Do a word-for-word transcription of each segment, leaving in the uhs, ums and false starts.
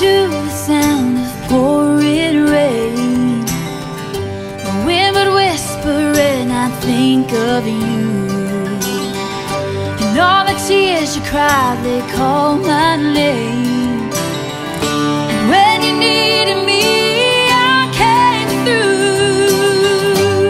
to the sound of pouring rain. The wind would whisper and I'd think of you, and all the tears you cried, they call my name. And when you needed me, I came through.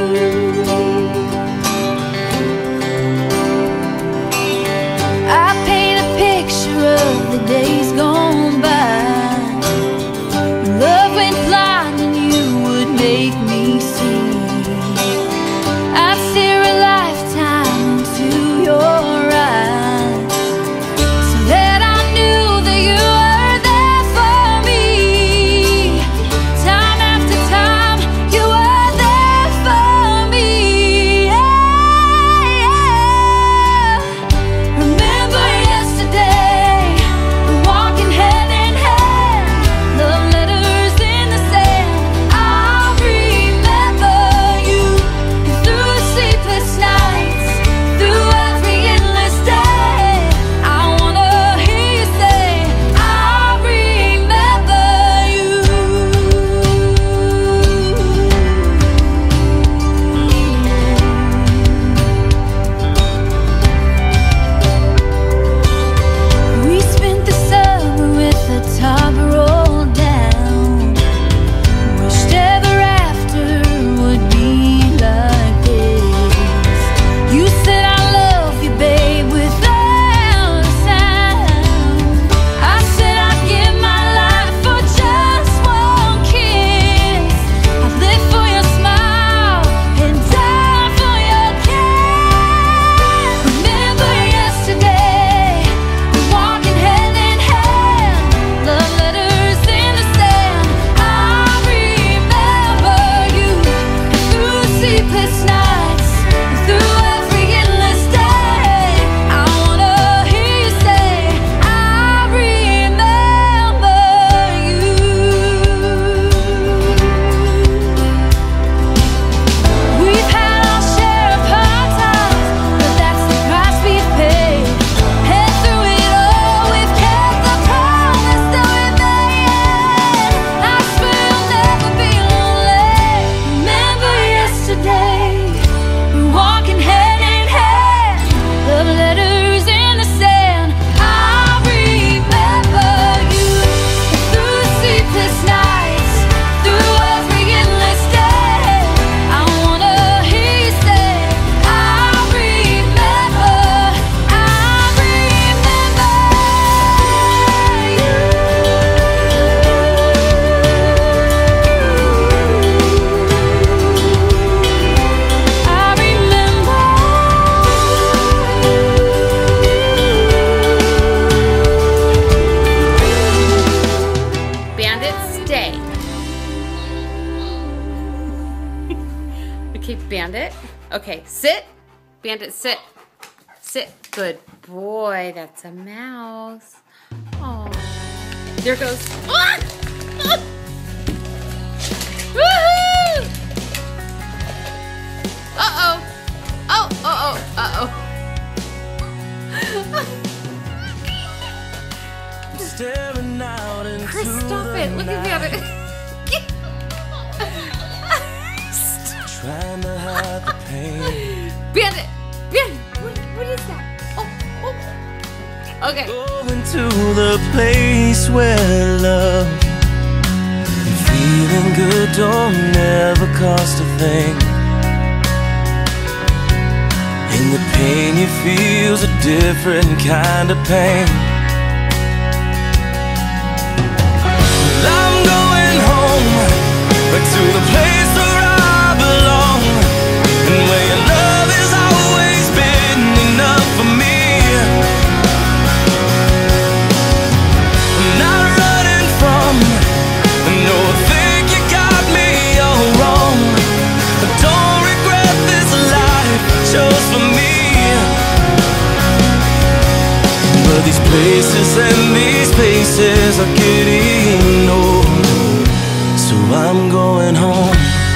I paint a picture of the days gone by. Love went blind and you would make me see. I'd stare a lifetime into your eyes, so that I knew that you were there for me. Time after time, you were there for me. Yeah, yeah. Remember yesterday, we're walking hand in hand, love letters in the sand. I'll remember you, and through the sleepless nights, through every endless day, I wanna hear you say, I remember you. We spent the summer with the top rolled down. Wished ever after would be like this. You said I love you, babe, without a sound. I said I'd give my life for just one kiss. I'd live for your smile and die for your kiss. Remember yesterday, we're walking hand in hand, love letters in the sand. I remember you, and through the sleepless nights, and through every endless day, I wanna hear you say, I remember you. We've had our share of hard times, but that's the price we've paid. And through it all, we've kept the promise that we made. I swear I'll never be lonely. Remember yesterday, we're walking hand in hand, love letters in the sand. I remember you, and through the sleepless nights, through every endless day, I wanna hear you say, I remember, I remember you. I remember Bandit, stay. Okay, Bandit. Okay, sit. Bandit, sit. Sit. Good boy. That's a mouse. Oh, there it goes. Ah! Ah! Woohoo! Uh-oh. Oh, uh-oh, uh-oh. Staring out into Chris, stop the it. Look at night, Bandit. trying to hide the pain. Bandit! Bandit! What, what is that? Oh, oh. Okay. Going to the place where love and feeling good don't never cost a thing. And the pain you feel's a different kind of pain. Well, I'm going home, back to the place where I belong, and where your love has always been enough for me. I'm not running from, no, I think you got me all wrong. I don't regret this life I chose for me. But these places and these spaces are getting old, so I'm going home.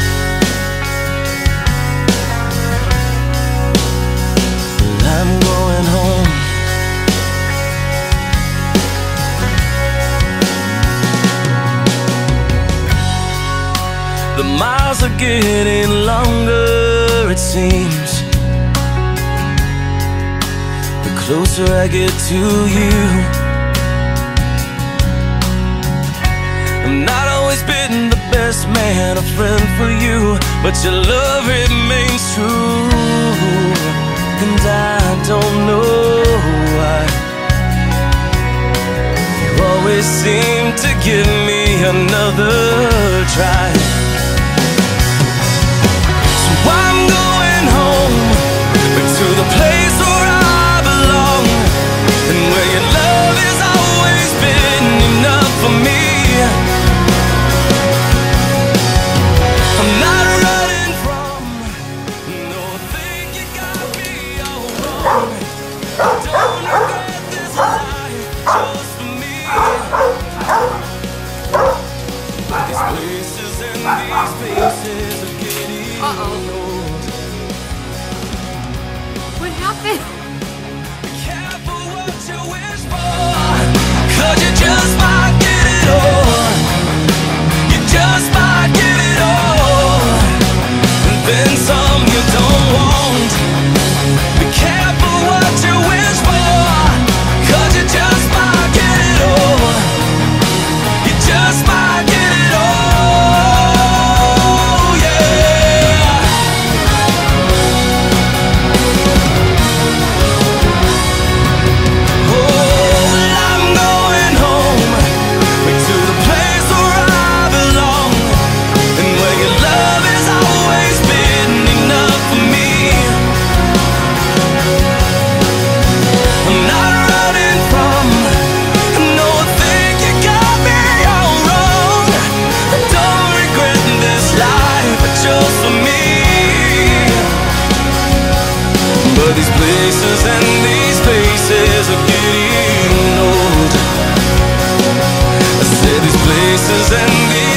I'm going home. the miles are getting longer, it seems. The closer I get to you. I've not always been the best man, a friend for you, but your love remains true. And I don't know why you always seem to give me another try. So I'm going home, back to the place where I belong, and where your love has always been enough for me. I'm not running from, no, I think you got me all wrong. Don't regret this life just for me. These places and these faces are getting old. What happened? Be careful what you wish for, 'cause you just might get it all. You just might get it all, and then some you don't want. Be careful what you wish for, 'cause you just might get it all. You just might get it all, yeah. Oh, well, I'm going home, back to the place where I belong, and where your love has always been enough for me. I'm not running from, no, I think you got me all wrong. I don't regret this life, but just for me. But these places and these faces are getting old. I said these places and these